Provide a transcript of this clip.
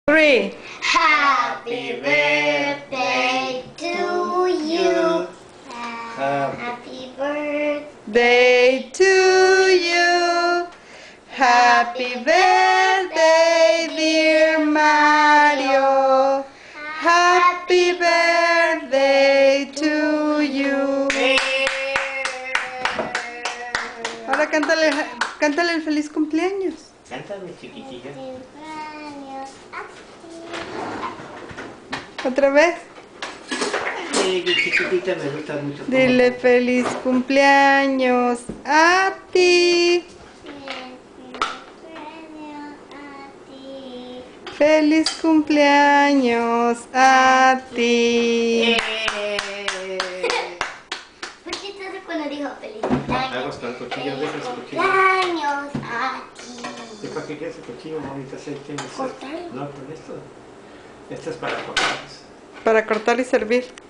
Three. Happy birthday to you. Happy birthday. Day to you. Happy birthday, dear Mario. Happy birthday to you. Ahora cántale el feliz cumpleaños. Cántame, chiquitilla. Otra vez. Sí, chiquitita, me gusta mucho. Dile feliz cumpleaños a ti. Feliz cumpleaños a ti. ¿Por qué entonces cuando dijo feliz Vamos cumpleaños? con el cuchillo, deja ese cuchillo. Cumpleaños a ti. ¿Y para qué quieres el cuchillo, mamita? Si tienes. Cortarlo. No, con esto. Esto es para cortar. Para cortar y servir.